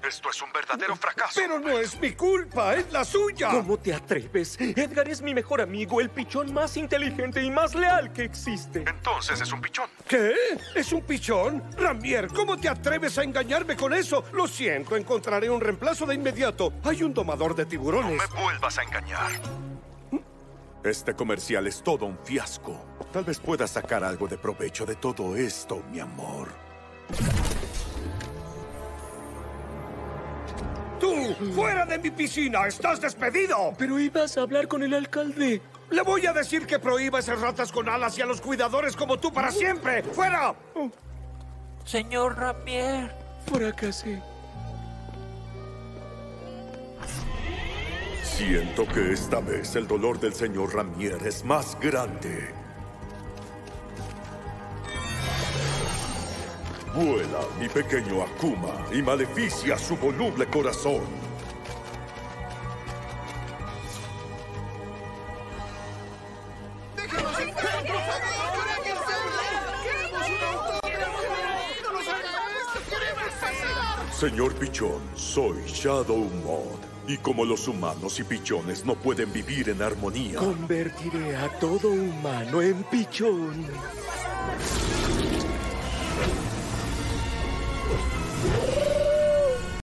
Esto es un verdadero fracaso. Pero no es mi culpa, es la suya. ¿Cómo te atreves? Edgar es mi mejor amigo, el pichón más inteligente y más leal que existe. Entonces es un pichón. ¿Qué? ¿Es un pichón? Ramier, ¿cómo te atreves a engañarme con eso? Lo siento, encontraré un reemplazo de inmediato. Hay un domador de No tiburones. me vuelvas a engañar. Este comercial es todo un fiasco. Tal vez puedas sacar algo de provecho de todo esto, mi amor. ¡Tú! ¡Fuera de mi piscina! ¡Estás despedido! Pero ibas a hablar con el alcalde. Le voy a decir que prohíba a esas ratas con alas y a los cuidadores como tú para siempre. ¡Fuera! Señor Ramier. Fracasé. Siento que esta vez el dolor del señor Ramier es más grande. Vuela, mi pequeño Akuma, y maleficia su voluble corazón. Señor Pichón, soy Shadow Mod. Y como los humanos y pichones no pueden vivir en armonía... Convertiré a todo humano en pichón.